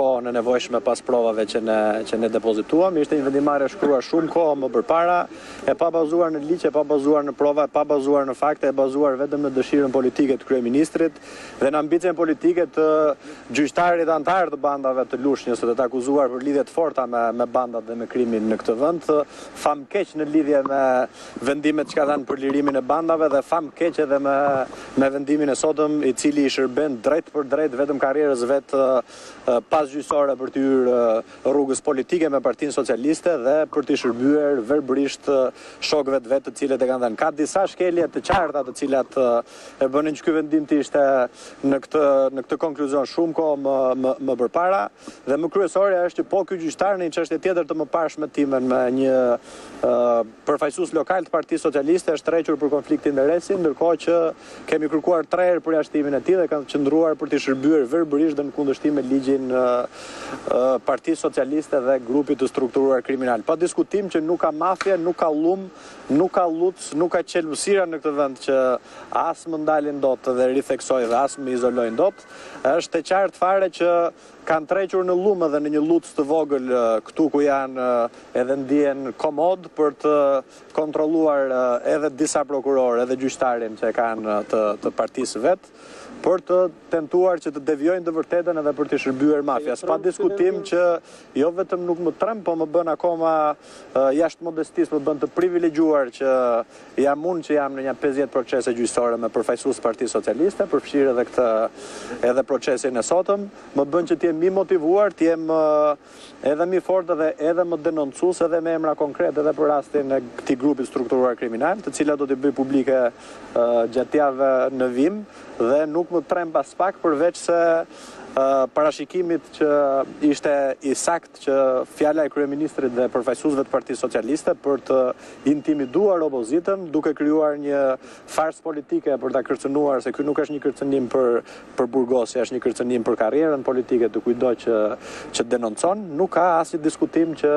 kohën e nevojshme pas provave që ne depozituam. Ishte një vendimarrje e shkruar shumë kohë më përpara, e pa bazuar në ligj, e pa bazuar në prova, e pa bazuar në fakte, e bazuar vetëm në dëshirën politike të kryeministrit dhe në ambicien politike të gjyqtarit antar të bandave të Lushnjës, të akuzuar për lidhje të forta me bandat dhe me krimin në këtë vend, famkeq në lidhje me vendimet që ka dhënë për lirimin e bandave dhe famkeq edhe me vendimin e sotëm, i cili i shërben drejt për drejt vetëm karrierës vet pas gjyqësore për të hyrë rrugës politike me Partinë Socialiste dhe për të shërbyer verbërisht shokëve të vet të cilët e kanë dhënë. Ka disa shkelje të qarta të cilat e bënin që ky vendim të ishte në këtë konkluzion shumë kohë më përpara dhe më kryesorja është që po ky gjyqtar në një çështje tjetër të mëparshme timen me një përfaqësues lokal të Partisë Socialiste është tërhequr për konflikt interesi, ndërkohë që kemi kërkuar 3 herë përjashtimin e tij dhe kanë qëndruar për të shërbyer verbërisht dhe në kundërshtim me ligjin Partisë Socialiste dhe grupit të strukturuar kriminal. Pa diskutim që nuk ka mafje, nuk ka llum, nuk ka luc, nuk ka qelbësira në këtë vend që as më ndalin dot dhe ritheksoj dhe as më izolojnë dot. Është e qartë fare që kanë trequr në llumë dhe në një luc të vogël këtu ku janë edhe ndjen komod për të kontrolluar edhe disa prokurorë edhe gjyqtarin që kanë të partisë vet, për të tentuar që të devijojnë të vërtetën edhe për të shërbyer mafias. Pa diskutim që jo vetëm nuk më tremb, po më bën akoma jashtë modestisë, më bën të privilegjuar që jam unë që jam në një 50 procese gjyqësore me përfaqësues të Partisë Socialiste, përfshirë edhe edhe procesin e sotëm, më bën që të jem më motivuar, të jem edhe më fort edhe më denoncues edhe me emra konkrete edhe për rastin e këtij grupi strukturuar kriminal, të cilat do t'i bëj publike gjatë javëve në vim dhe nuk më tremb as pak përveç se parashikimit që ishte i sakt që fjala e kryeministrit dhe përfaqësuesve të Partisë Socialiste për të intimiduar opozitën, duke krijuar një fars politike për ta kërcënuar, se ky nuk është një kërcënim për burgosje, është një kërcënim për karrierën politike të kujdo që denoncon. Nuk ka asnjë diskutim që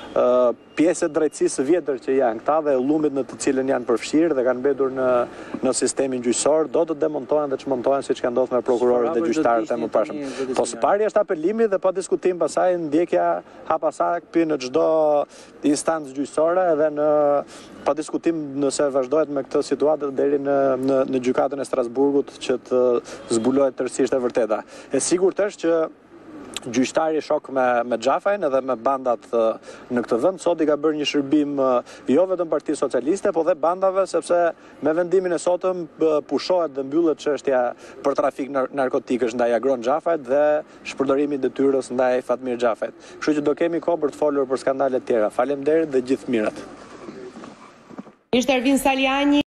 pjesë e drejtësisë së vjetër që janë këta dhe llumit në të cilën janë përfshirë dhe kanë mbetur në sistemin gjyqësor do të demontohen dhe çmontohen siç ka ndodhur me prokurorët dhe gjyqtarët e mëparshëm. Po së pari është apelimi dhe pa diskutim pasaj ndjekja hapasakpi në çdo instancë gjyqësore edhe pa diskutim nëse vazhdohet me këtë situatë deri në gjykatën e Strasburgut që të zbulohet tërësisht e vërteta. E sigurt është që gjyqtari shok me Xhafajn edhe me bandat në këtë vend sot i ka bërë një shërbim jo vetëm Partisë Socialiste, po dhe bandave, sepse me vendimin e sotëm pushohet dhe mbyllet çështja për trafik narkotikësh ndaj Agron Xhafajt dhe shpërdorimit detyrës ndaj Fatmir Xhafajt. Kështu që do kemi kohë për të folur për skandale të tjera. Faleminderit dhe gjithë mirat. Ishte Ervin Saliani.